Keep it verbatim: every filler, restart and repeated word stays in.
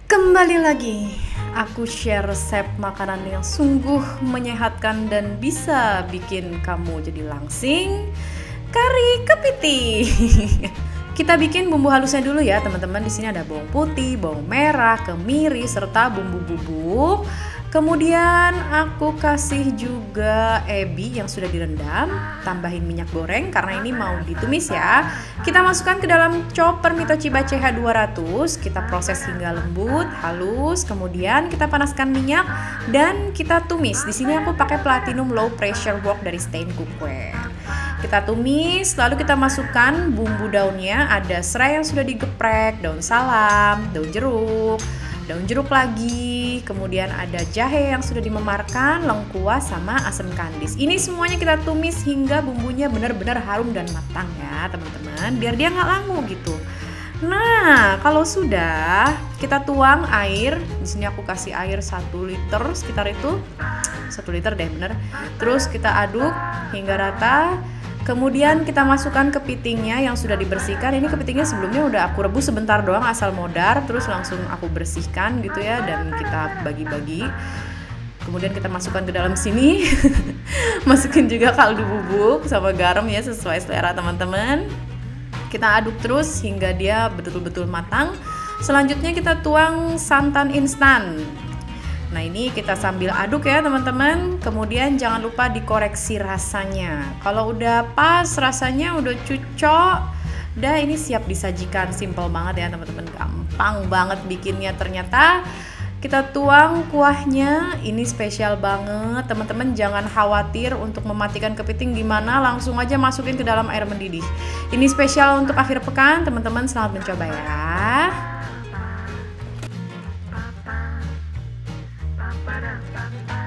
Kembali lagi, aku share resep makanan yang sungguh menyehatkan dan bisa bikin kamu jadi langsing. Kari kepiting. Kita bikin bumbu halusnya dulu ya, teman-teman. Di sini ada bawang putih, bawang merah, kemiri serta bumbu bubuk. Kemudian aku kasih juga ebi yang sudah direndam, tambahin minyak goreng karena ini mau ditumis ya. Kita masukkan ke dalam chopper Mitochiba C H dua ratus, kita proses hingga lembut, halus, kemudian kita panaskan minyak dan kita tumis. Di sini aku pakai Platinum Low Pressure Wok dari Stain Cookware. Kita tumis, lalu kita masukkan bumbu daunnya, ada serai yang sudah digeprek, daun salam, daun jeruk, daun jeruk lagi, kemudian ada jahe yang sudah dimemarkan, lengkuas sama asam kandis. Ini semuanya kita tumis hingga bumbunya benar-benar harum dan matang ya teman-teman, biar dia nggak langu gitu. Nah, kalau sudah, kita tuang air. Di sini aku kasih air satu liter sekitar itu, satu liter deh bener. Terus kita aduk hingga rata. Kemudian kita masukkan kepitingnya yang sudah dibersihkan. Ini kepitingnya sebelumnya udah aku rebus sebentar doang asal modar, terus langsung aku bersihkan gitu ya, dan kita bagi-bagi. Kemudian kita masukkan ke dalam sini. Masukin juga kaldu bubuk sama garam ya, sesuai selera teman-teman. Kita aduk terus hingga dia betul-betul matang. Selanjutnya kita tuang santan instan. Nah ini kita sambil aduk ya teman-teman. Kemudian jangan lupa dikoreksi rasanya. Kalau udah pas rasanya, udah cocok, udah ini siap disajikan. Simple banget ya teman-teman, gampang banget bikinnya ternyata. Kita tuang kuahnya, ini spesial banget teman-teman. Jangan khawatir untuk mematikan kepiting gimana, langsung aja masukin ke dalam air mendidih. Ini spesial untuk akhir pekan, teman-teman selamat mencoba ya.